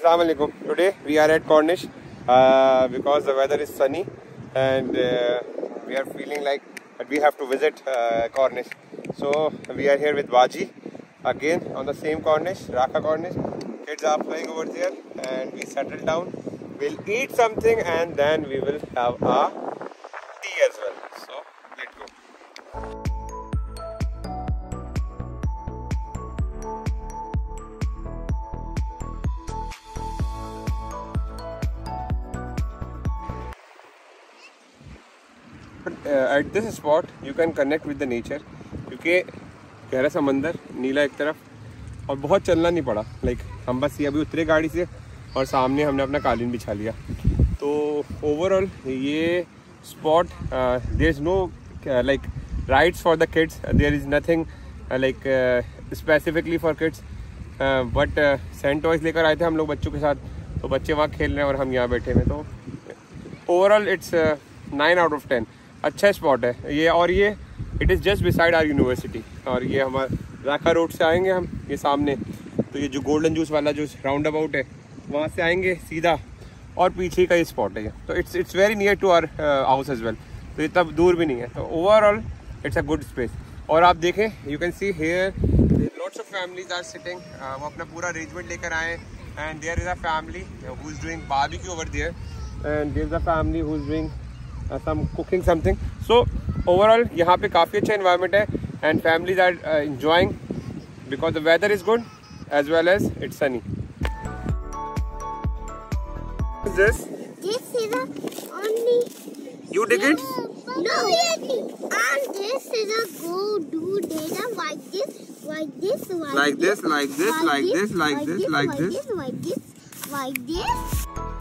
Assalamualaikum. Today we are at Cornish because the weather is sunny and we are feeling like that we have to visit Cornish. So we are here with Waji again on the same Cornish, Raka Cornish. Kids are playing over there and we settle down. We'll eat something and then we will have a tea as well. So let's go. But at this spot you can connect with the nature क्योंकि गहरा समंदर नीला एक तरफ और बहुत चलना नहीं पड़ा. हम बस ये अभी उतरे गाड़ी से और सामने हमने अपना कालीन बिछा लिया. तो ओवरऑल ये spot there is no rides for the kids, there is nothing specifically for kids. But sand toys लेकर आए थे हम लोग बच्चों के साथ, तो बच्चे वहाँ खेल रहे हैं और हम यहाँ बैठे हुए. तो ओवरऑल इट्स 9 out of 10. अच्छा स्पॉट है ये. और ये it is just beside our university. और ये हमारे राका रोड से आएंगे हम ये सामने, तो ये जो गोल्डन जूस वाला जो राउंड अबाउट है वहाँ से आएंगे सीधा और पीछे का ये स्पॉट है ये. तो it's very near to our house as well, तो इतना दूर भी नहीं है. तो overall it's a good space. और आप देखें you can see here lots of families are sitting. वो अपना पूरा अरेंजमेंट लेकर आए and there is a family who is doing barbecue over there and there is a family who is doing some cooking something. So overall यहाँ पे काफ़ी अच्छा environment है and families are enjoying because the weather is good as well as it's sunny. What is this? This is a only. You dig it? No. And this is a go do data like this, like this, like this, like this, like this, like this, like this, like this, like this.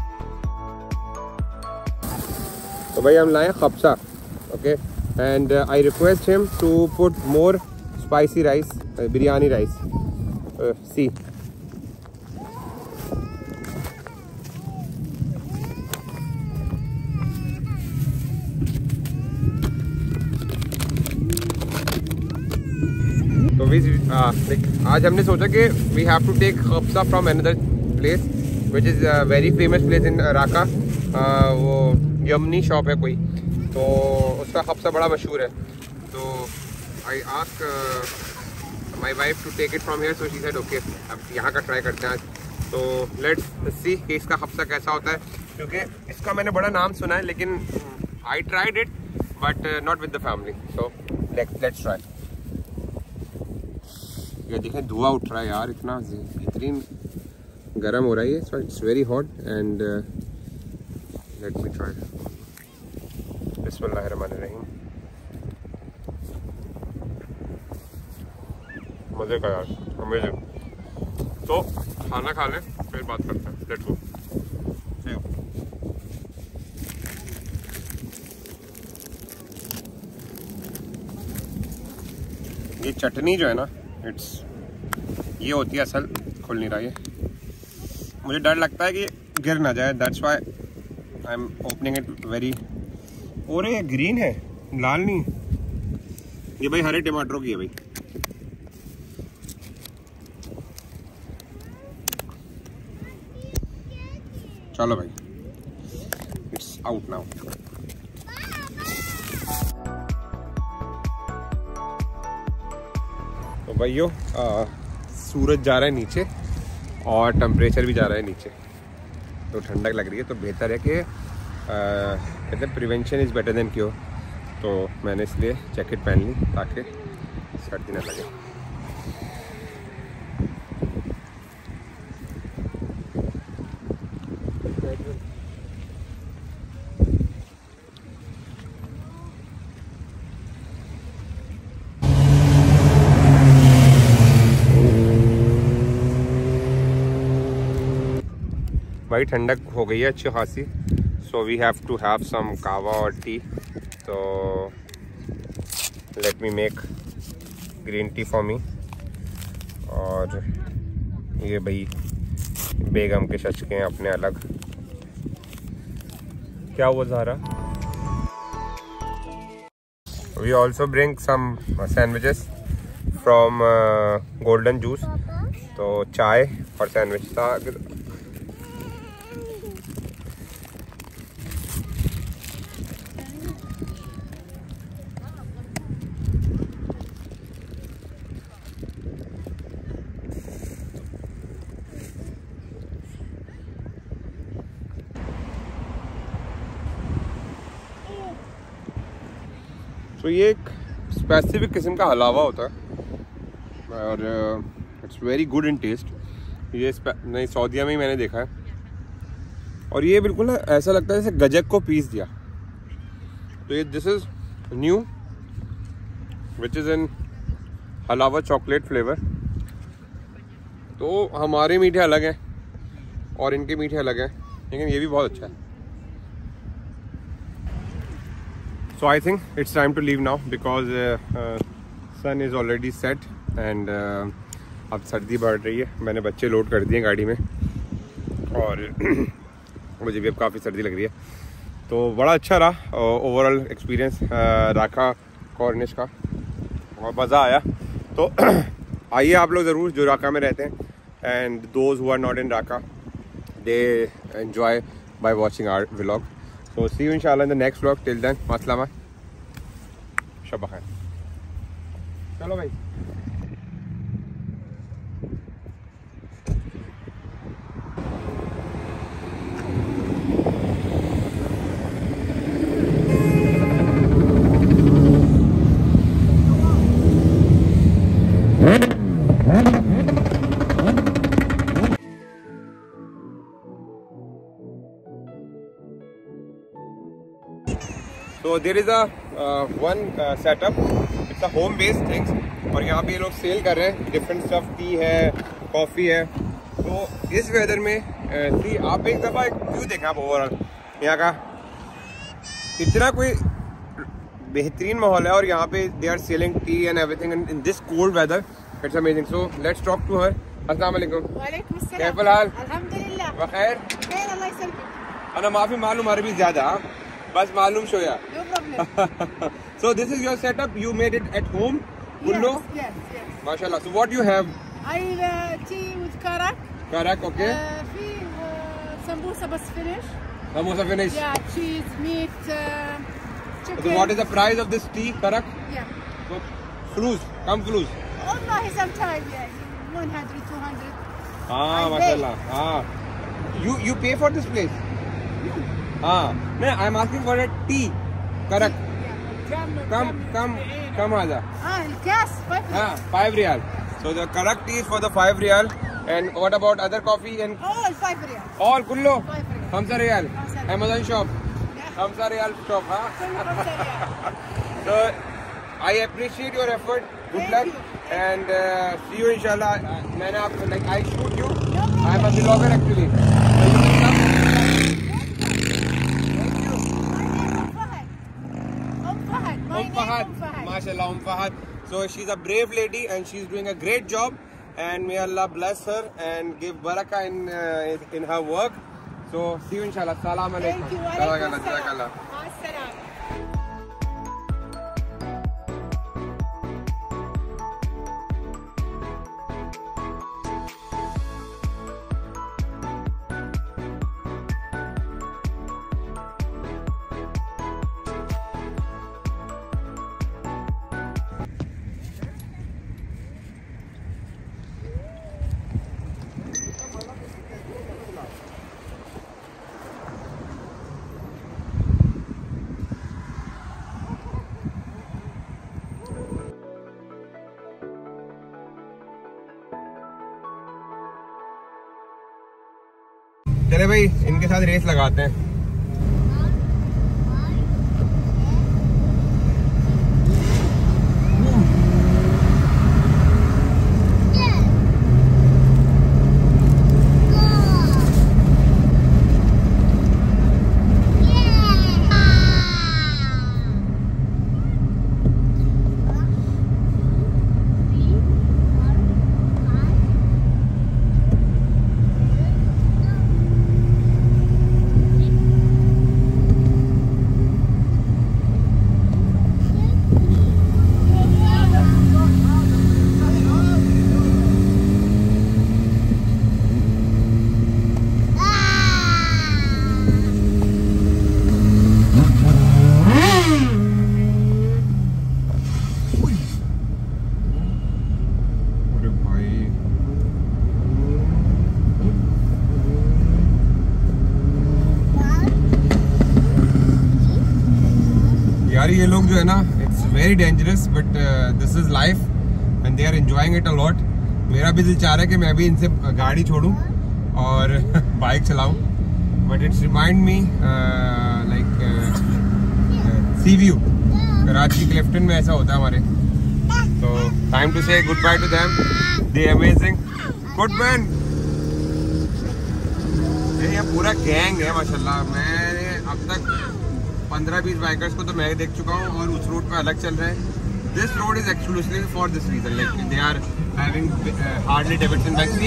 तो भाई हम लाए kabsa. Okay and I request him to put more spicy rice, biryani rice. See तो आज हमने सोचा कि we have to take kabsa from another place which is very famous place in Raka. वो यमनी शॉप है कोई, तो उसका खप्सा बड़ा मशहूर है. तो I ask my wife to take it from here, so she said okay अब यहाँ का ट्राई करते हैं आज. तो लेट्स सी कि इसका खप्सा कैसा होता है, क्योंकि इसका मैंने बड़ा नाम सुना है लेकिन I tried it but not with the family. So let's try. ये देखें धुआं उठ रहा है यार, इतना बेहतरीन गर्म हो रहा है ये. So it's very hot and let me try. बिस्मिल्लाहिर्रहमानिर्रहीम. मज़े का यार, अमेजिंग. तो खाना खा लें फिर बात करते हैं. Let's go. ये चटनी जो है ना, ये होती है असल. खुल नहीं रहा ये, मुझे डर लगता है कि गिर ना जाए. That's why I am opening it very. और ये ग्रीन है, लाल नहीं. ये भाई हरे टमाटरों की है भाई. चलो भाई, इट्स आउट नाउ. तो भाइयों सूरज जा रहा है नीचे और टेम्परेचर भी जा रहा है नीचे, तो ठंडक लग रही है. तो बेहतर है कि कहते हैं prevention is better than cure. तो मैंने इसलिए जैकेट पहन ली ताकि सर्दी न लगे. भाई ठंडक हो गई है अच्छी खासी. So we have to have some कावा और टी. तो let me make green tea for me. और ये भाई बेगम के शचके हैं अपने अलग. क्या हुआ Zara? We also bring some sandwiches from golden juice. तो चाय और सैंडविच था. तो ये एक स्पेसिफिक किस्म का हलावा होता है और it's very good in taste. ये नहीं सऊदीया में ही मैंने देखा है और ये बिल्कुल ना ऐसा लगता है जैसे गजक को पीस दिया। तो ये this is new which is in हलावा चॉकलेट फ्लेवर। तो हमारे मीठे अलग हैं और इनके मीठे अलग हैं, लेकिन ये भी बहुत अच्छा है। So I think it's time to leave now because sun is already set and अब सर्दी बढ़ रही है। मैंने बच्चे लोड कर दिए गाड़ी में और मुझे भी अब काफ़ी सर्दी लग रही है। तो बड़ा अच्छा रहा ओवरऑल एक्सपीरियंस राका कॉर्निश का और मज़ा आया। तो आइए आप लोग ज़रूर जो राका में रहते हैं and those who are not in Raka they enjoy by watching our vlog. So see you इंशाल्लाह in the next vlog. Till then अस्सलाम शब बखैर। चलो भाई। So there is a one setup. It's a home based things और यहाँ पे ये लोग सेल कर रहे हैं डिफरेंट स्टफ। टी है, कॉफ़ी है। तो इस वेदर में सी आप एक दफ़ा व्यू देखें आप ओवरऑल यहाँ का इतना कोई बेहतरीन माहौल है और यहाँ पे they are selling tea and everything in this cold weather. It's amazing. So let's talk to her. अस्सलाम वालेकुम। वालेकुम अस्सलाम। कैफल हाल? अल्हम्दुलिल्लाह बखैर। खैर अल्लाह यसल्मक। अना माफी मालूम अरबी ज़्यादा बस मालूम शोया। No problem. So this is your setup. You made it at home. Kullu? Yes, yes. MashaAllah. So what you have? I tea with karak. Karak, okay. في sambusa bas finish. Samosa finish. Yeah, cheese, meat, chicken. So what is the price of this tea, Karak? Yeah. So, flus, come flus. والله sometimes yeah, 100, 200. Ah, I MashaAllah. Ah, you pay for this place? Ah, no, I'm asking for a tea, Karak. Come आजा. الكاس 5 हाँ, 5 riyal. So the Karak tea is for the 5 riyal. And what about other coffee and all 5 riyal. all kullo? 5 riyal. 5 riyal. 5 Amazon shop. Yeah. 5 riyal shop, huh? كله 5 riyal. So I appreciate your effort. Good Thank luck. you. And see you inshallah. मैंने आपको like I shoot you. No problem. I'm a vlogger actually. So you can come. Fahad. MashaAllah, Fahad. So she's a brave lady and she's doing a great job. And may Allah bless her and give barakah in her work. So see you inshallah. Salam alaikum. Thank you. Alaikum Jazakallah. salam. चले भाई इनके साथ race लगाते हैं। यार ये लोग जो है ना it's very dangerous but this is life and they are enjoying it a lot. मेरा भी दिल चाह रहा है कि मैं भी इनसे गाड़ी छोड़ूं और बाइक चलाऊं, but it's remind me like sea view. Karachi Clifton में ऐसा होता है हमारे। तो time to say good bye to them, they amazing good man. ये पूरा गैंग है माशाल्लाह। मैंने अब तक 15-20 बाइकर्स को तो मैं देख चुका हूँ और उस रोड पे अलग चल रहे हैं। This road is exclusively for this region, like they are having Harley Davidson bikes.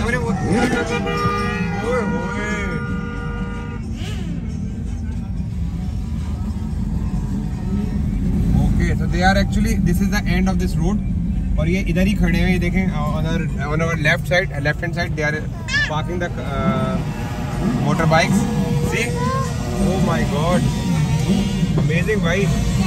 Okay, so they are actually this is the end of this road और ये इधर ही खड़े हैं। ये देखें on our left side, left hand side they are parking the motor bikes. See, oh my god, amazing भाई।